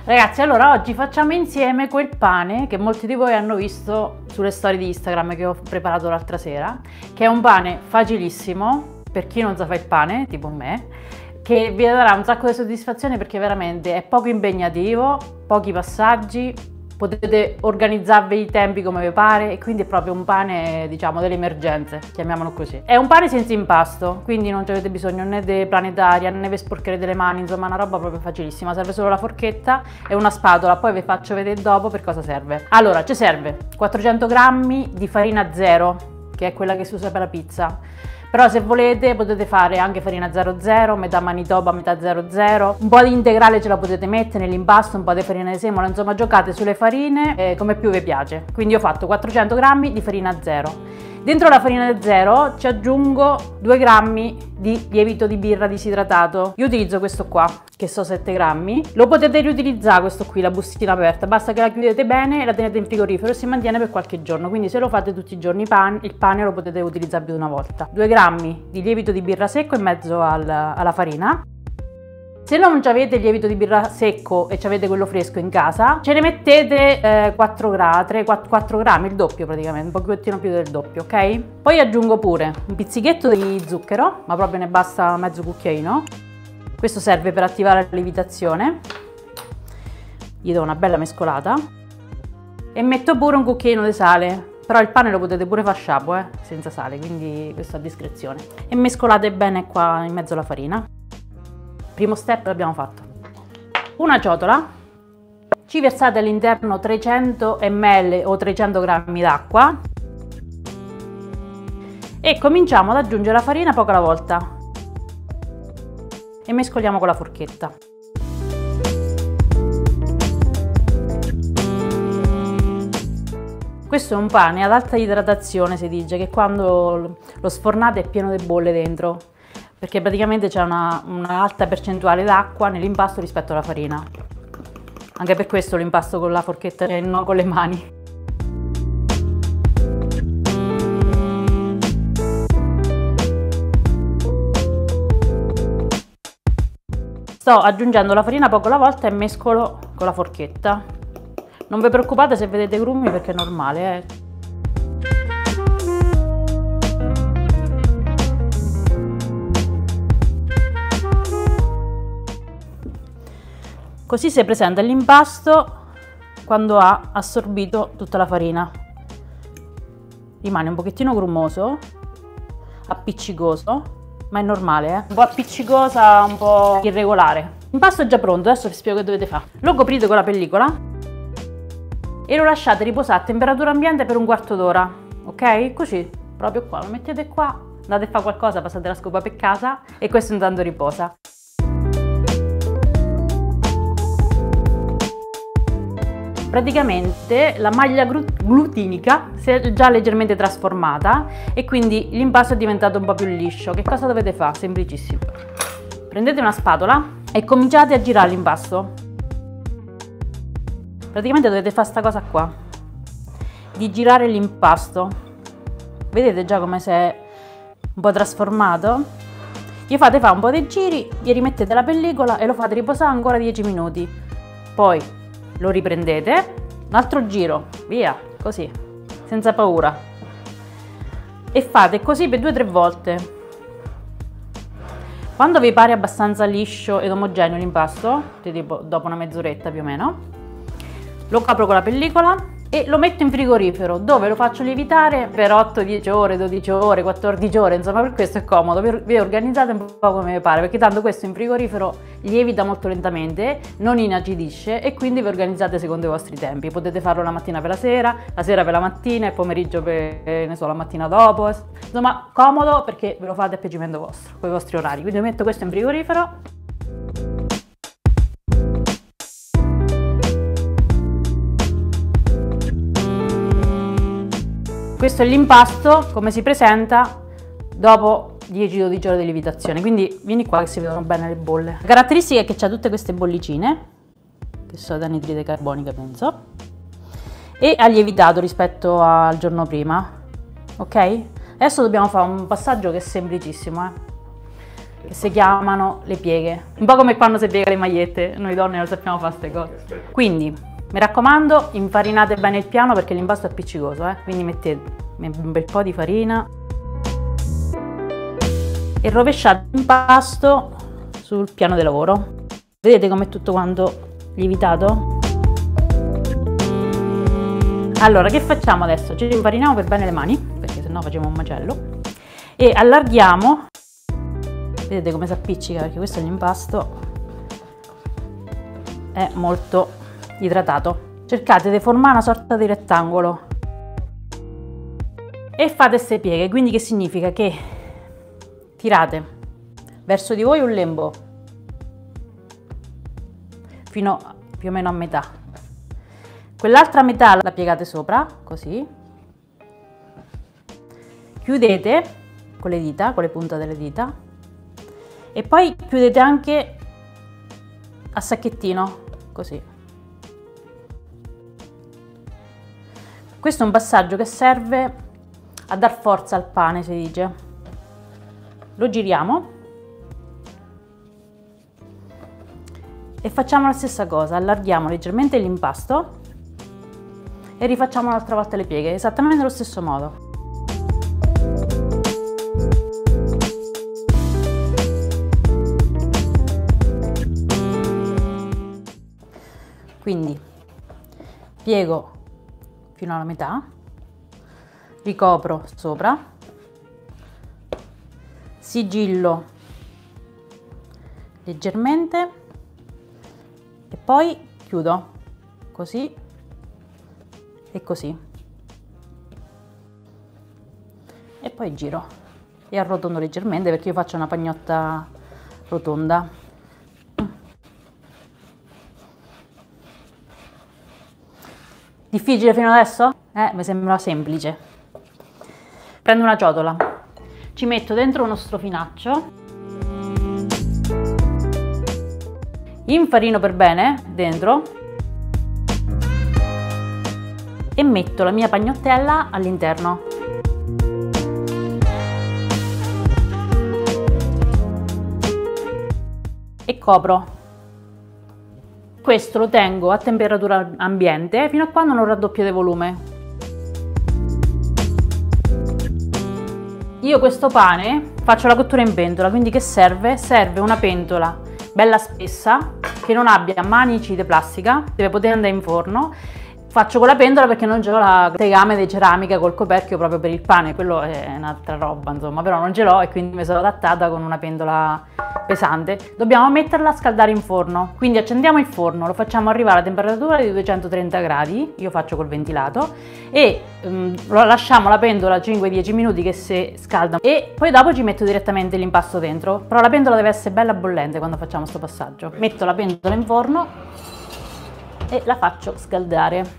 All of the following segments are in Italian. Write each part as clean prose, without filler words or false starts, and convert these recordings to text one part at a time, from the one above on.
Ragazzi, allora oggi facciamo insieme quel pane che molti di voi hanno visto sulle storie di Instagram che ho preparato l'altra sera, che è un pane facilissimo per chi non sa fare il pane, tipo me, che vi darà un sacco di soddisfazione perché veramente è poco impegnativo, pochi passaggi, potete organizzarvi i tempi come vi pare e quindi è proprio un pane, diciamo, delle emergenze, chiamiamolo così. È un pane senza impasto, quindi non avete bisogno né di planetaria né per sporcare delle mani, insomma una roba proprio facilissima, serve solo la forchetta e una spatola, poi vi faccio vedere dopo per cosa serve. Allora, ci serve 400 grammi di farina zero, che è quella che si usa per la pizza. Però se volete potete fare anche farina 00, metà Manitoba, metà 00, un po' di integrale ce la potete mettere nell'impasto, un po' di farina di semola, insomma giocate sulle farine come più vi piace. Quindi ho fatto 400 grammi di farina 0. Dentro la farina 0 ci aggiungo 2 grammi di lievito di birra disidratato. Io utilizzo questo qua, che so 7 grammi. Lo potete riutilizzare questo qui, la bustina aperta, basta che la chiudete bene e la tenete in frigorifero e si mantiene per qualche giorno. Quindi se lo fate tutti i giorni il pane lo potete utilizzare più di una volta. 2 grammi di lievito di birra secco in mezzo alla farina. Se non avete il lievito di birra secco e avete quello fresco in casa, ce ne mettete 4 grammi, il doppio praticamente, un pochettino più del doppio, ok? Poi aggiungo pure un pizzicchetto di zucchero, ma proprio ne basta mezzo cucchiaino. Questo serve per attivare la lievitazione. Gli do una bella mescolata. E metto pure un cucchiaino di sale, però il pane lo potete pure fare sciapo, senza sale, quindi questo a discrezione. E mescolate bene qua in mezzo alla farina. Primo step l'abbiamo fatto. Una ciotola, ci versate all'interno 300 ml o 300 grammi d'acqua e cominciamo ad aggiungere la farina poco alla volta e mescoliamo con la forchetta. Questo è un pane ad alta idratazione, si dice, che quando lo sfornate è pieno di bolle dentro, perché praticamente c'è una alta percentuale d'acqua nell'impasto rispetto alla farina. Anche per questo lo impasto con la forchetta e non con le mani. Sto aggiungendo la farina poco alla volta e mescolo con la forchetta. Non vi preoccupate se vedete grumi perché è normale, Così si presenta l'impasto quando ha assorbito tutta la farina. Rimane un pochettino grumoso, appiccicoso, ma è normale, Un po' appiccicosa, un po' irregolare. L'impasto è già pronto, adesso vi spiego che dovete fare. Lo coprite con la pellicola e lo lasciate riposare a temperatura ambiente per un quarto d'ora, ok? Così, proprio qua, lo mettete qua, andate a fare qualcosa, passate la scopa per casa e questo intanto riposa. Praticamente la maglia glutinica si è già leggermente trasformata e quindi l'impasto è diventato un po' più liscio. Che cosa dovete fare? Semplicissimo. Prendete una spatola e cominciate a girare l'impasto. Praticamente dovete fare questa cosa qua, di girare l'impasto. Vedete già come si è un po' trasformato? Gli fate fare un po' di giri, gli rimettete la pellicola e lo fate riposare ancora 10 minuti. Poi lo riprendete, un altro giro, via, così, senza paura. E fate così per 2 o 3 volte. Quando vi pare abbastanza liscio ed omogeneo l'impasto, tipo dopo una mezz'oretta più o meno, lo copro con la pellicola e lo metto in frigorifero, dove lo faccio lievitare per 8-10 ore, 12 ore, 14 ore, insomma per questo è comodo, vi organizzate un po' come vi pare, perché tanto questo in frigorifero lievita molto lentamente, non inacidisce e quindi vi organizzate secondo i vostri tempi. Potete farlo la mattina per la sera per la mattina, il pomeriggio per, ne so, la mattina dopo, insomma comodo perché ve lo fate a piacimento vostro, con i vostri orari. Quindi metto questo in frigorifero. Questo è l'impasto, come si presenta dopo 10-12 ore di lievitazione, quindi vieni qua che si vedono bene le bolle. La caratteristica è che c'ha tutte queste bollicine, che sono da anidride carbonica penso, e ha lievitato rispetto al giorno prima, ok? Adesso dobbiamo fare un passaggio che è semplicissimo, che si chiamano le pieghe. Un po' come quando si piega le magliette, noi donne non sappiamo fare queste cose. Quindi, mi raccomando, infarinate bene il piano perché l'impasto è appiccicoso, quindi mettete un bel po' di farina e rovesciate l'impasto sul piano di lavoro. Vedete com'è tutto quanto lievitato? Allora, che facciamo adesso? Ci infariniamo per bene le mani, perché sennò facciamo un macello, e allarghiamo. Vedete come si appiccica, perché questo è l'impasto, è molto idratato. Cercate di formare una sorta di rettangolo e fate queste pieghe, quindi che significa che tirate verso di voi un lembo fino più o meno a metà, quell'altra metà la piegate sopra, così, chiudete con le dita, con le punte delle dita, e poi chiudete anche a sacchettino, così. Questo è un passaggio che serve a dar forza al pane, si dice. Lo giriamo e facciamo la stessa cosa, allarghiamo leggermente l'impasto e rifacciamo un'altra volta le pieghe, esattamente nello stesso modo. Quindi piego fino alla metà, ricopro sopra, sigillo leggermente e poi chiudo così e così, e poi giro e arrotondo leggermente perché io faccio una pagnotta rotonda. Difficile fino adesso? Mi sembra semplice. Prendo una ciotola, ci metto dentro uno strofinaccio, infarino per bene dentro e metto la mia pagnottella all'interno. E copro. Questo lo tengo a temperatura ambiente fino a quando non raddoppia di volume. Io questo pane faccio la cottura in pentola, quindi che serve? Serve una pentola bella spessa, che non abbia manici di plastica, deve poter andare in forno. Faccio con la pentola perché non ce l'ho la tegame di ceramica col coperchio proprio per il pane, quello è un'altra roba insomma, però non ce l'ho e quindi mi sono adattata con una pentola pesante. Dobbiamo metterla a scaldare in forno, quindi accendiamo il forno, lo facciamo arrivare a temperatura di 230 gradi, io faccio col ventilato, e lasciamo la pentola 5-10 minuti che si scalda e poi dopo ci metto direttamente l'impasto dentro, però la pentola deve essere bella bollente quando facciamo questo passaggio. Metto la pentola in forno e la faccio scaldare.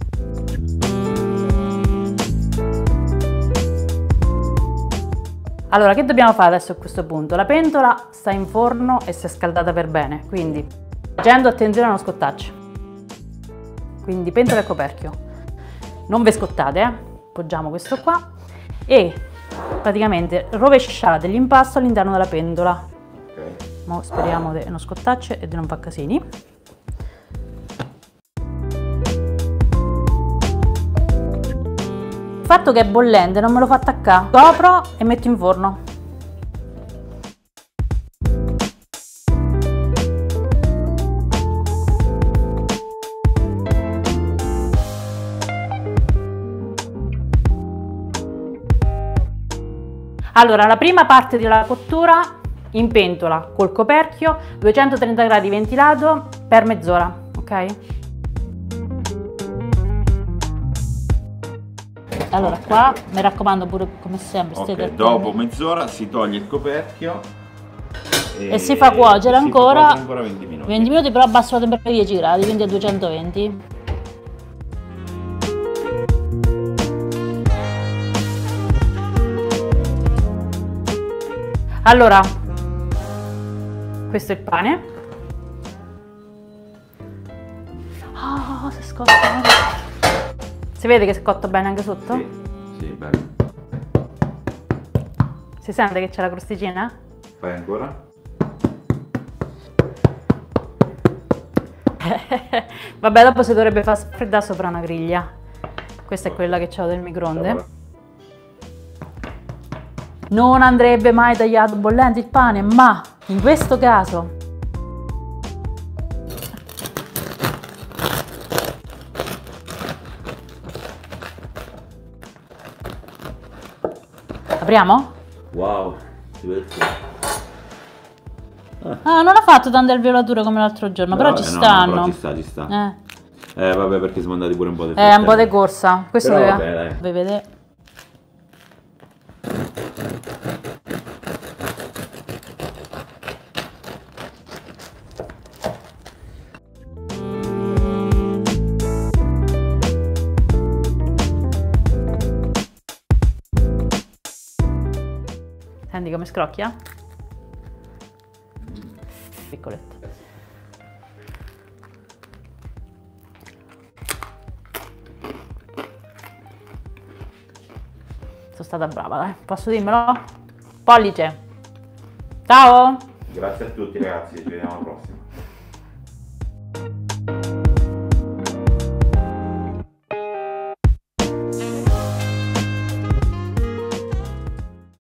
Allora, che dobbiamo fare adesso a questo punto? La pentola sta in forno e si è scaldata per bene, quindi facendo attenzione a non scottarci. Quindi pentola e coperchio. Non vi scottate, Poggiamo questo qua e praticamente rovesciate l'impasto all'interno della pentola. Okay. Mo speriamo di non scottarci e di non fare casini. Il fatto che è bollente non me lo fa attaccare, copro e metto in forno. Allora, la prima parte della cottura in pentola col coperchio, 230 gradi ventilato per mezz'ora, ok? Allora qua mi raccomando pure come sempre ok, dopo mezz'ora si toglie il coperchio e si fa cuocere ancora 20 minuti. 20 minuti, però a bassa temperatura di 10 gradi, quindi a 220. Allora, questo è il pane. Oh, si scotta. Si vede che si è cotto bene anche sotto? Sì, sì, bello. Si sente che c'è la crosticina? Fai ancora? Vabbè, dopo si dovrebbe far freddare sopra una griglia. Questa è quella che c'ho del microonde. Non andrebbe mai tagliato bollente il pane, ma in questo caso apriamo? Wow, si vede. Ah, non ha fatto tante alveolature come l'altro giorno, però ci stanno. Però ci sta. Vabbè, perché siamo andati pure un po' di un po' di corsa. Questo però doveva... vabbè, dai. Vedete? Senti come scrocchia? Piccoletto. Sono stata brava, dai. Posso dirmelo? Pollice. Ciao! Grazie a tutti ragazzi, ci vediamo alla prossima.